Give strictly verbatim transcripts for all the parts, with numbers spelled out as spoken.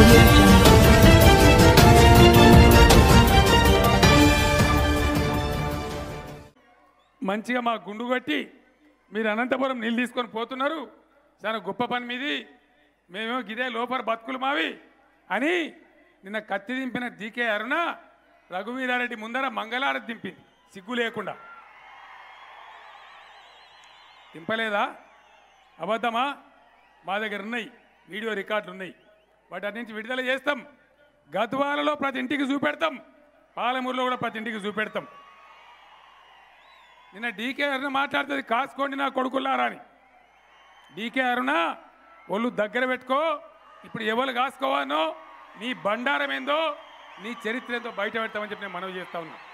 audio jungle. మంచిగా మా గుండు కొట్టి మీరు అనంతపురం నీళ్ళు తీసుకొని పోతున్నారు, చాలా గొప్ప పని మీది, మేమేమో గిదే లోపల బతుకులు మావి అని నిన్న కత్తి దింపిన డీకే అరుణ రఘువీరారెడ్డి ముందర మంగళారతి దింపింది సిగ్గు లేకుండా. దింపలేదా? అబద్ధమా? మా దగ్గర ఉన్నాయి వీడియో రికార్డులు ఉన్నాయి, వాటి అన్నింటి విడుదల చేస్తాం. గద్వాలలో ప్రతి ఇంటికి చూపెడతాం, పాలమూరులో కూడా ప్రతి ఇంటికి చూపెడతాం. నిన్న డీకే అరుణ మాట్లాడుతుంది, కాసుకోండి నా కొడుకులారా అని. డీకే అరుణ ఒళ్ళు దగ్గర పెట్టుకో, ఇప్పుడు ఎవరు కాసుకోవానో నీ బండారం ఏందో నీ చరిత్ర ఏందో బయట పెడతామని చెప్పి నేను మనవి చేస్తా ఉన్నా.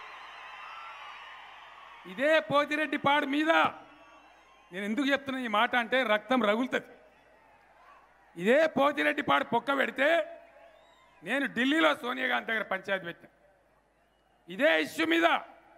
ఇదే పోతిరెడ్డి పాడు మీద నేను ఎందుకు చెప్తున్నా ఈ మాట అంటే రక్తం రగులుతుంది. ఇదే పోతిరెడ్డి పాడు పొక్క పెడితే నేను ఢిల్లీలో సోనియా గాంధీ దగ్గర పంచాయతీ పెట్టాను. ఇదే ఇష్యూ మీద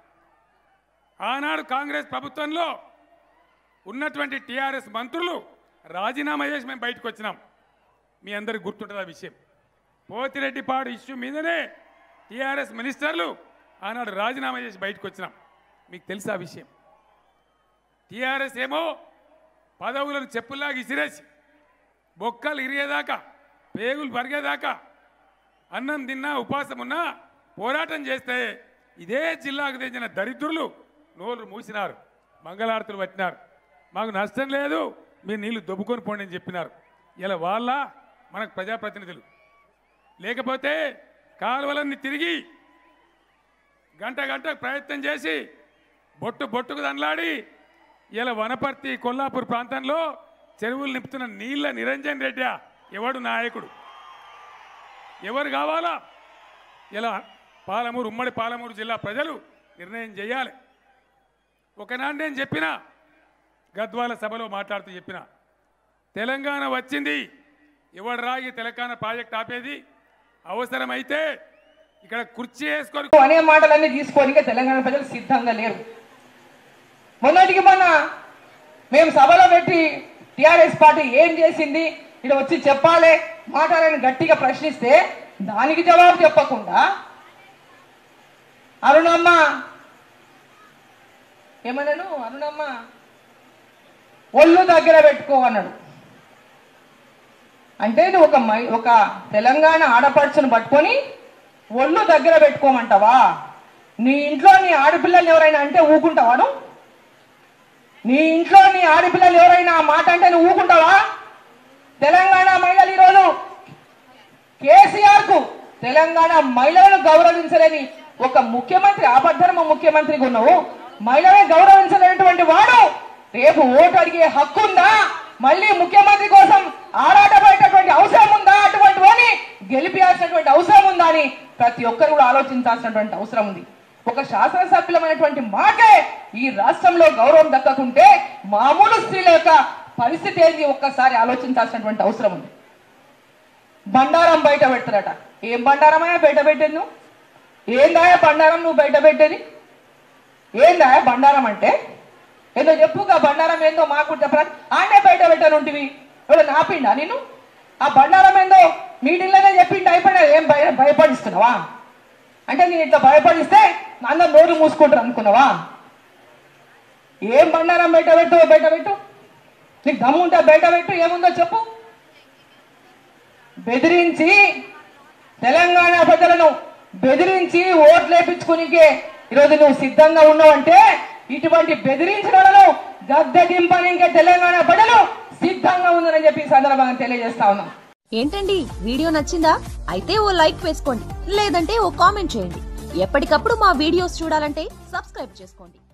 ఆనాడు కాంగ్రెస్ ప్రభుత్వంలో ఉన్నటువంటి టీఆర్ఎస్ మంత్రులు రాజీనామా చేసి మేము బయటకు వచ్చినాం. మీ అందరికి గుర్తుంటుంది ఆ విషయం. పోతిరెడ్డి పాడు ఇష్యూ మీదనే టీఆర్ఎస్ మినిస్టర్లు ఆనాడు రాజీనామా చేసి బయటకు వచ్చినాం. మీకు తెలుసా ఆ విషయం? టీఆర్ఎస్ ఏమో పదవులను చెప్పుల్లాగా ఇసిరేసి బొక్కలు ఇరిగేదాకా పేగులు పరిగేదాకా అన్నం తిన్నా ఉపాసం ఉన్నా పోరాటం చేస్తే ఇదే జిల్లాకు తెచ్చిన దరిద్రులు నోళ్ళు మూసినారు, మంగళారతులు పట్టినారు. మాకు నష్టం లేదు, మీరు నీళ్లు దొబ్బుకొని పోండి అని చెప్పినారు. ఇలా వాళ్ళ మనకు ప్రజాప్రతినిధులు లేకపోతే కాలువలన్నీ తిరిగి గంట గంటకు ప్రయత్నం చేసి బొట్టు బొట్టుకు దండలాడి ఇలా వనపర్తి కొల్లాపూర్ ప్రాంతంలో చెరువులు నింపుతున్న నీళ్ళ నిరంజన్ రెడ్డి ఎవడు నాయకుడు? ఎవరు కావాలా? ఇలా పాలమూరు ఉమ్మడి పాలమూరు జిల్లా ప్రజలు నిర్ణయం చేయాలి. ఒకనాడు నేను చెప్పిన గద్వాల సభలో మాట్లాడుతూ చెప్పిన, తెలంగాణ వచ్చింది, ఎవడు రాగి తెలంగాణ ప్రాజెక్ట్ ఆపేది? అవసరమైతే ఇక్కడ కుర్చీ వేసుకొని అనే మాటలన్నీ తీసుకోనికి తెలంగాణ ప్రజలు సిద్ధంగా లేరు. మొన్నటికి మొన్న మేము సభలో పెట్టి టీఆర్ఎస్ పార్టీ ఏం చేసింది ఇక్కడ వచ్చి చెప్పాలి మాట్లాడాలని గట్టిగా ప్రశ్నిస్తే దానికి జవాబు చెప్పకుండా అరుణమ్మ ఏమన్నాడు? అరుణమ్మ ఒళ్ళు దగ్గర పెట్టుకో అన్నాడు. అంటే నువ్వు ఒక మై ఒక తెలంగాణ ఆడపడుచును పట్టుకొని ఒళ్ళు దగ్గర పెట్టుకోమంటావా? నీ ఇంట్లో నీ ఆడపిల్లలు ఎవరైనా అంటే ఊకుంటావాను? నీ ఇంట్లో నీ ఆడపిల్లలు ఎవరైనా ఆ మాట అంటే నువ్వు ఊకుంటావా? తెలంగాణ మహిళలు ఈరోజు కేసీఆర్ కు తెలంగాణ మహిళలను గౌరవించలేని ఒక ముఖ్యమంత్రి, ఆపద్ధర్మ ముఖ్యమంత్రిగా ఉన్నావు, మహిళలను గౌరవించలేనటువంటి వాడు రేపు ఓటు అడిగే హక్కు ఉందా? మళ్ళీ ముఖ్యమంత్రి కోసం ఆరాటపడేటటువంటి అవసరం ఉందా? అటువంటి వాడిని గెలిపించాల్సినటువంటి అవసరం ఉందా అని ప్రతి ఒక్కరు కూడా ఆలోచించాల్సినటువంటి అవసరం ఉంది. ఒక శాసనసభ్యులమైనటువంటి మాకే ఈ రాష్ట్రంలో గౌరవం దక్కకుంటే మామూలు స్త్రీల యొక్క పరిస్థితి ఏంది ఒక్కసారి ఆలోచించాల్సినటువంటి అవసరం ఉంది. బండారం బయట పెడతారట. ఏం బండారమయ్యా బయట పెట్టేది? నువ్వు ఏందా బండారం నువ్వు బయట పెట్టేది? ఏందా బండారం అంటే ఏదో చెప్పుగా బండారం ఏందో మాకు చెప్పరా? ఆనే బయట పెట్టాను ఉంటివి ఎవడో నాపిండా నేను? ఆ బండారం ఏందో మీటింగ్లోనే చెప్పిండి అయిపోయినా ఏం భయ భయపడిస్తున్నావా? అంటే నేను ఇట్లా భయపడిస్తే అందరు నోరు మూసుకుంటారు అనుకున్నావా? ఏం బండారం బయట పెట్టు బయట పెట్టు నీకు దమ్ము ఉంటే బయట పెట్టు, ఏముందో చెప్పు. బెదిరించి తెలంగాణ ప్రజలను బెదిరించి ఓట్లు వేయించుకునికే ఈరోజు నువ్వు సిద్ధంగా ఉన్నావంటే ఇటువంటి బెదిరించడాలను గద్దె దింపనికే తెలంగాణ ప్రజలు సిద్ధంగా ఉందని చెప్పి సందర్భంగా తెలియజేస్తా ఉన్నాం. ఏంటండి వీడియో నచ్చిందా? అయితే ఓ లైక్ వేసుకోండి, లేదంటే ఓ కామెంట్ చేయండి. ఎప్పటికప్పుడు మా వీడియోస్ చూడాలంటే సబ్స్క్రైబ్ చేసుకోండి.